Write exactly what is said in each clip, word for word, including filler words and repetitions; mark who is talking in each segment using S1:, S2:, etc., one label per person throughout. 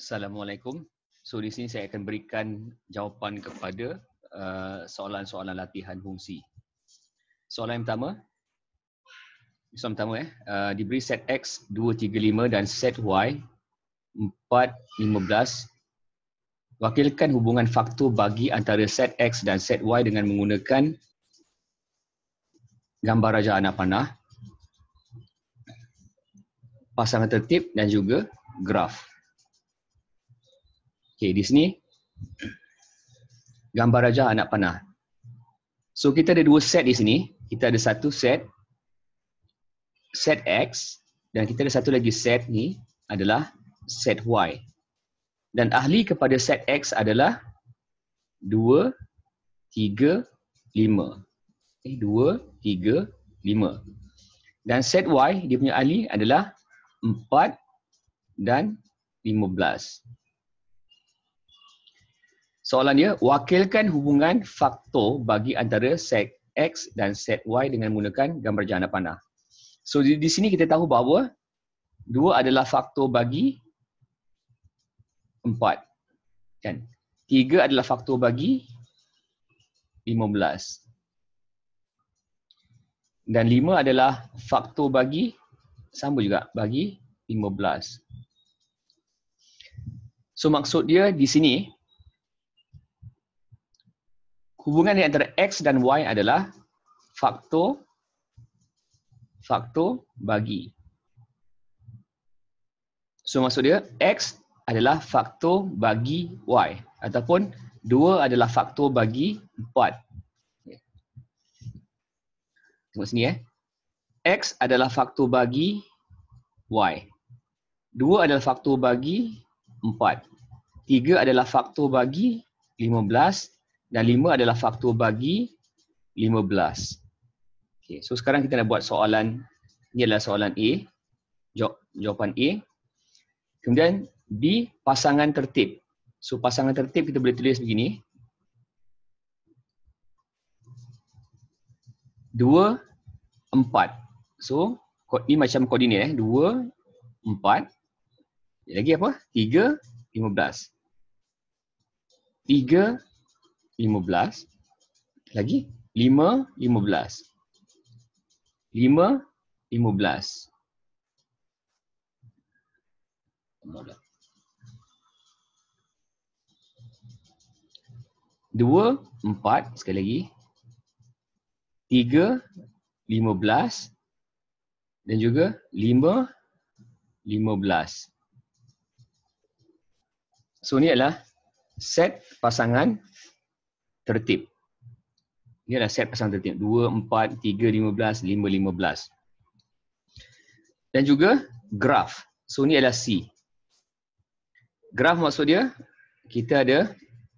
S1: Assalamualaikum. So di sini saya akan berikan jawapan kepada uh, soalan-soalan latihan fungsi. Soalan yang pertama, soalan pertama eh, uh, diberi set X dua, tiga, lima dan set Y empat, lima belas. Wakilkan hubungan faktor bagi antara set X dan set Y dengan menggunakan gambar rajah anak panah, pasangan tertib dan juga graf. Okey, di sini gambar rajah anak panah. So kita ada dua set di sini. Kita ada satu set set X dan kita ada satu lagi set ni adalah set Y. Dan ahli kepada set X adalah dua, tiga, lima. Okay, dua, tiga, lima. Dan set Y dia punya ahli adalah empat dan lima belas. Soalan dia, wakilkan hubungan faktor bagi antara set X dan set Y dengan menggunakan gambar rajah anak panah. So di, di sini kita tahu bahawa dua adalah faktor bagi empat. Kan? tiga adalah faktor bagi lima belas. Dan lima adalah faktor bagi, sama juga, bagi lima belas. So maksud dia di sini, hubungan di antara X dan Y adalah faktor faktor bagi. So maksud dia X adalah faktor bagi Y ataupun dua adalah faktor bagi empat. Tengok sini eh. X adalah faktor bagi Y. dua adalah faktor bagi empat. tiga adalah faktor bagi lima belas. Dan lima adalah faktor bagi lima belas. Okay, so sekarang kita nak buat soalan, ini adalah soalan A, jawapan A. Kemudian B, pasangan tertib. So pasangan tertib kita boleh tulis begini. dua, empat. So ini macam koordinat eh. dua, empat. Lagi apa? tiga, lima belas. tiga, lima belas. Lagi lima, lima belas. lima, lima belas. dua, empat. Sekali lagi. tiga, lima belas. Dan juga lima, lima belas. So ni adalah set pasangan tertib. Ini adalah set pasangan tertib. dua, empat, tiga, lima belas, lima, lima belas. Dan juga graf. So ini adalah C. Graf maksud dia, kita ada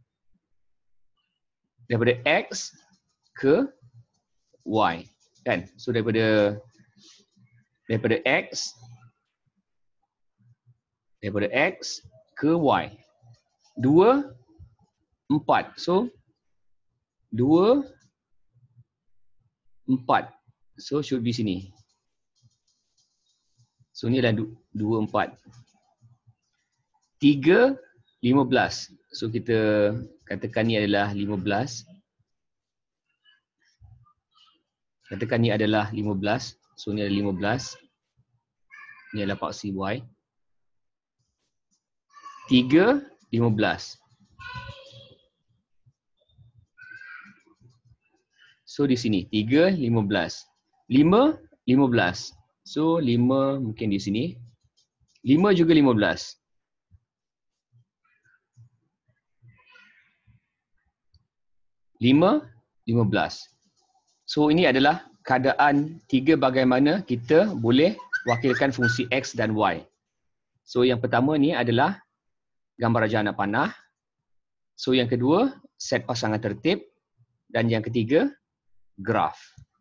S1: daripada X ke Y. Kan? So daripada daripada X daripada X ke Y. dua, empat. So dua, empat. So should be sini. So ni adalah dua, empat. tiga, lima belas. So kita katakan ni adalah lima belas. Katakan ni adalah lima belas. So ni adalah lima belas. Ni adalah paksi Y. tiga, lima belas. So di sini tiga, lima belas. lima, lima belas. So lima mungkin di sini. lima juga lima belas. lima, lima belas. So ini adalah keadaan tiga bagaimana kita boleh wakilkan fungsi X dan Y. So yang pertama ni adalah gambar rajah anak panah. So yang kedua set pasangan tertib. Dan yang ketiga graf.